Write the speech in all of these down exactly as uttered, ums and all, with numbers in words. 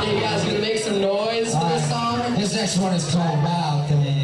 You guys gonna make some noise for this song? This next one is called Wild Thing.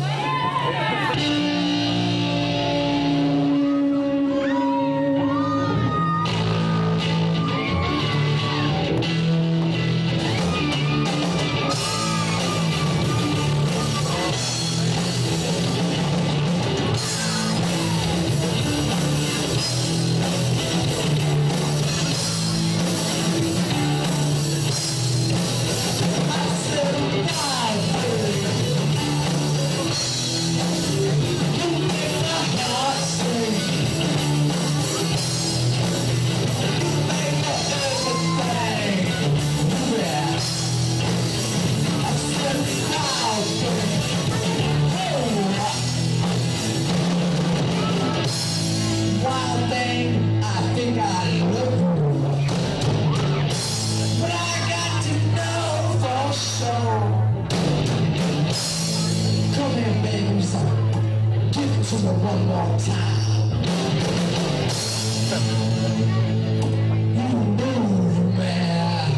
One more time. You move, man.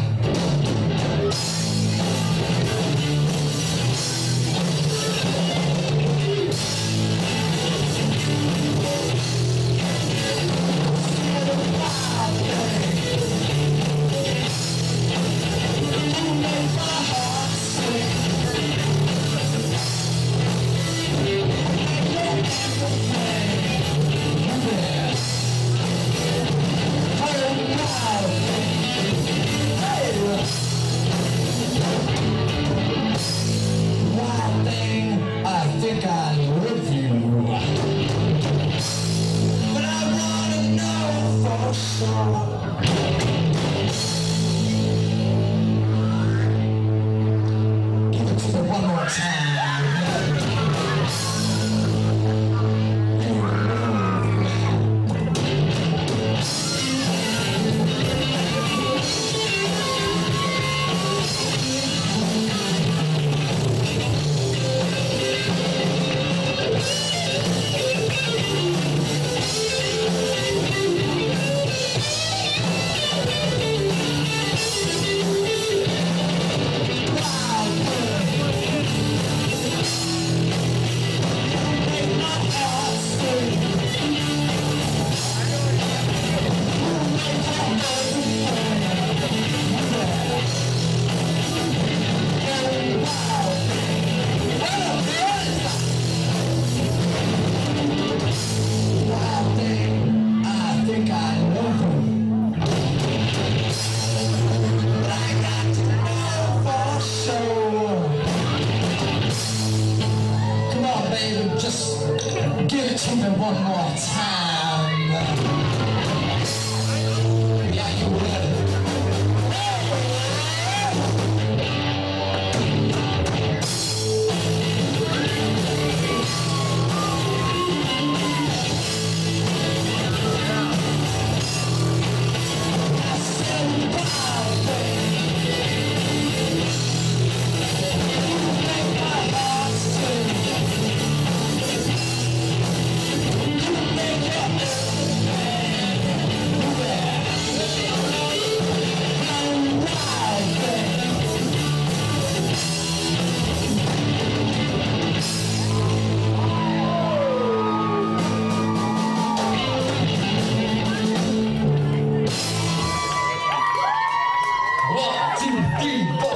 You make my heart sing. One more time. Just give it to me one more time. Yeah, you ready? I said, wow, baby. You make my heart sing.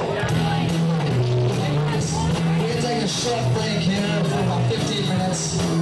Short break here for about fifteen minutes.